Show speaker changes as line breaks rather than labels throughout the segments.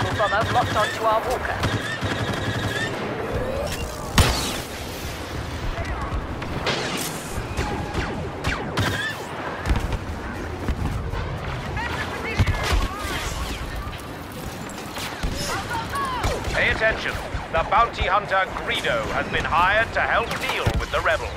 rebel bomber locked onto our walker.
Pay attention. The bounty hunter Greedo has been hired to help deal with the rebels.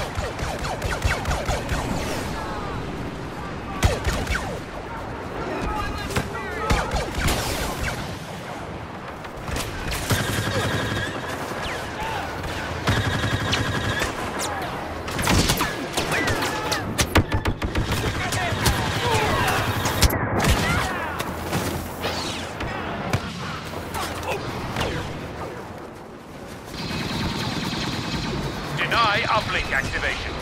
Deny uplink activation.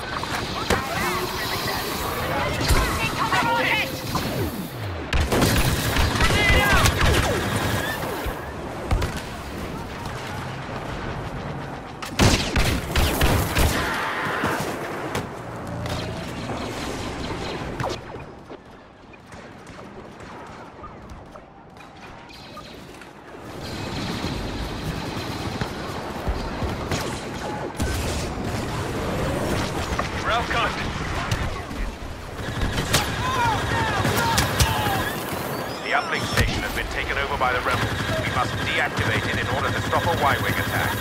The uplink station has been taken over by the rebels. We must deactivate it in order to stop a Y-wing attack.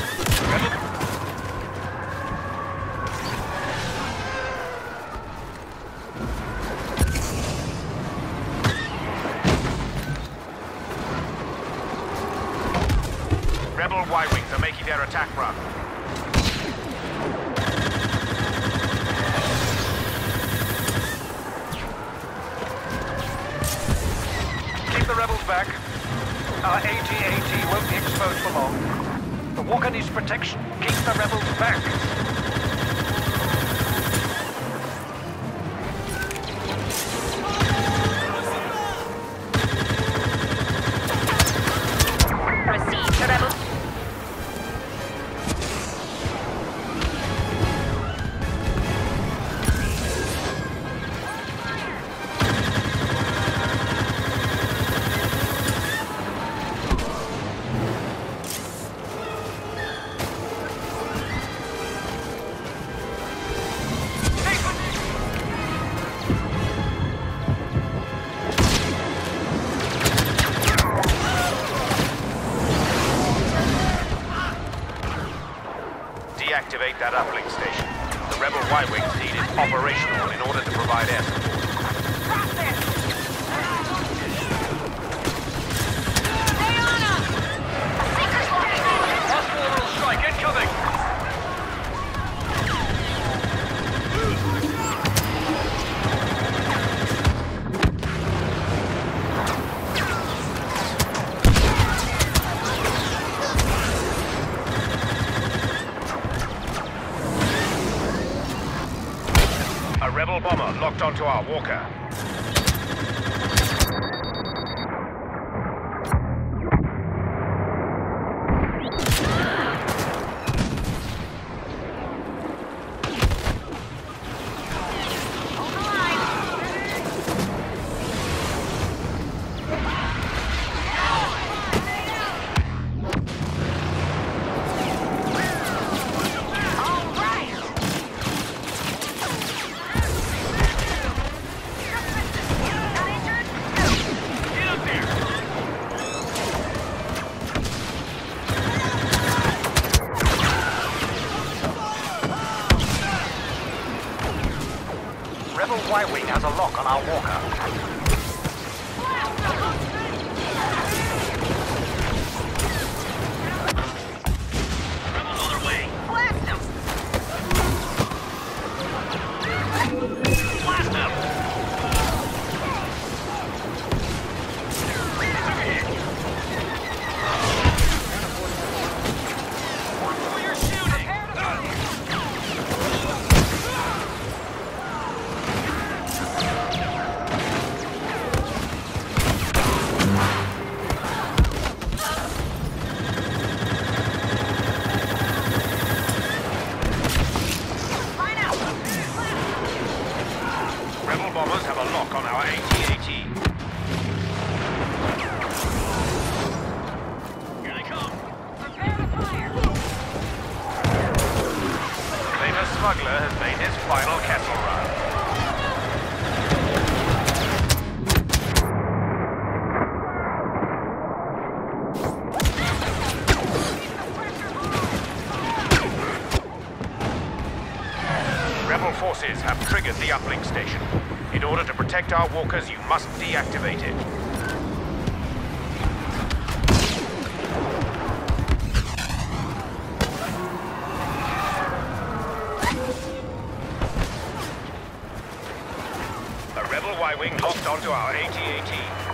Rebel Y-wings are making their attack run. The rebels back. Our AT-AT won't be exposed for long. The walker needs protection. Keep the rebels back.
Proceed, the rebels.
Deactivate that uplink station. The rebel Y-wings need it operational in order to provide air support.
Hostile orbital strike incoming!
A rebel bomber locked onto our walker.
Rebel Y-wing has a lock on our walker. final Kessel Run. Rebel forces have triggered the uplink station. In order to protect our walkers, you must deactivate it. A Rebel Y-Wing locked onto our AT-AT.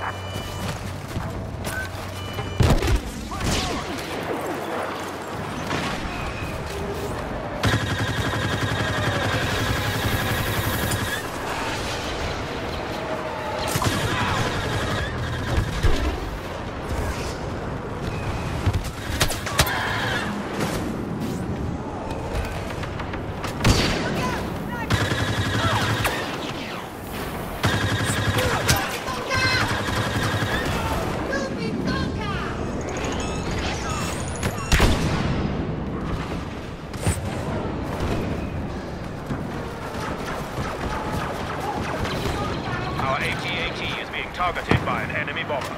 Our AT-AT is being targeted by an enemy bomber.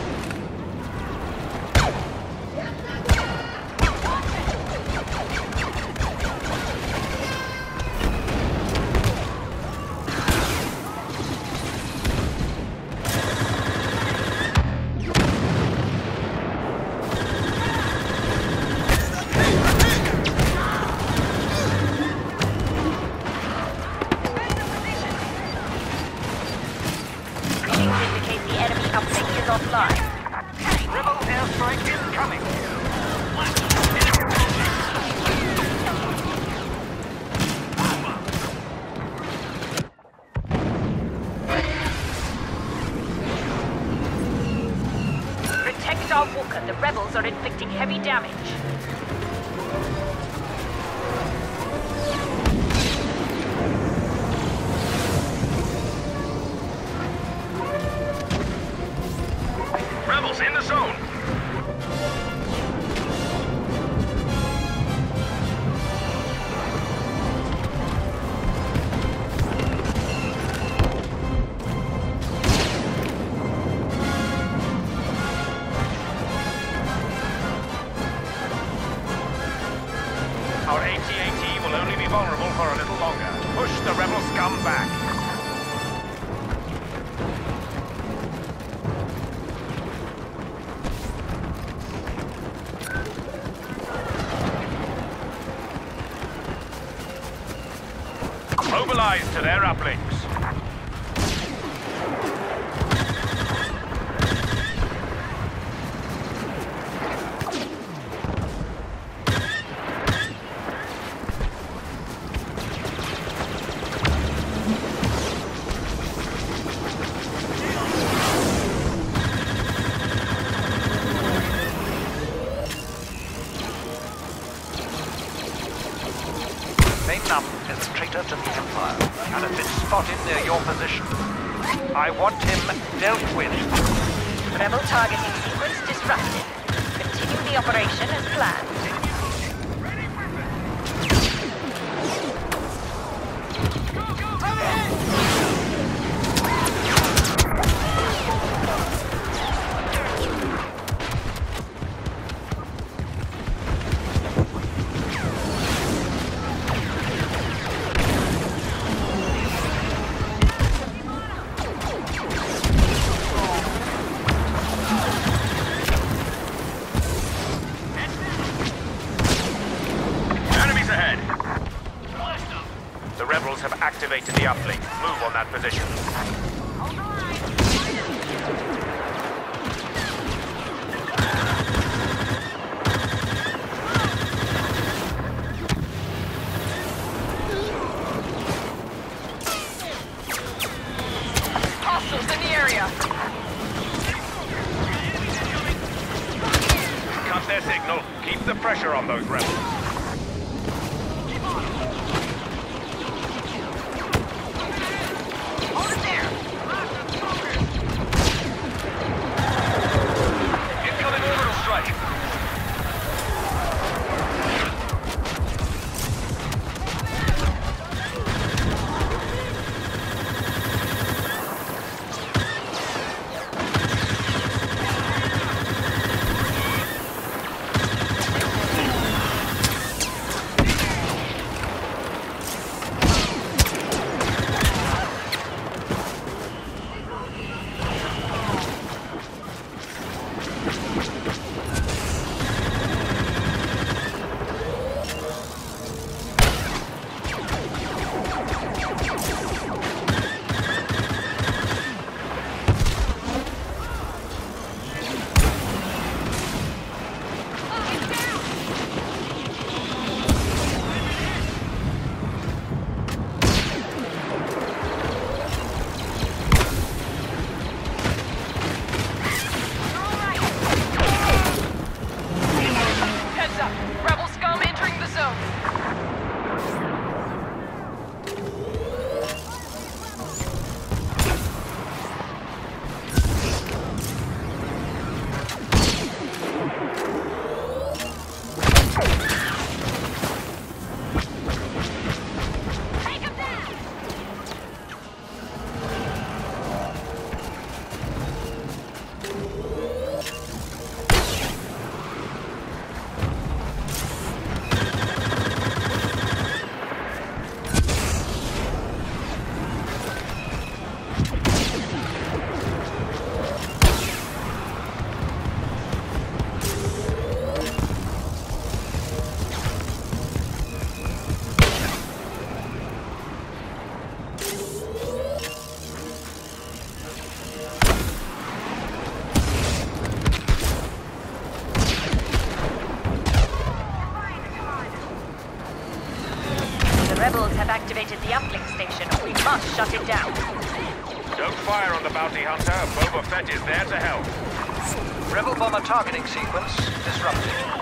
Indicate the enemy uplink is offline.
Rebel airstrike incoming.
Protect our walker. The rebels are inflicting heavy damage.
Rebels in the zone! Our AT-AT will only be vulnerable for a little longer. Push the Rebel scum back. Mobilize to their uplinks.
Magnum is a traitor to the Empire and has been spotted near your position. I want him dealt with.
Rebel targeting sequence disrupted. Continue the operation as planned.
The rebels have activated the uplink. Move on that position.
Hostiles in the area.
Cut their signal. Keep the pressure on those rebels.
shut it down.
Don't fire on the bounty hunter. Boba Fett is there to help.
Rebel bomber targeting sequence disrupted.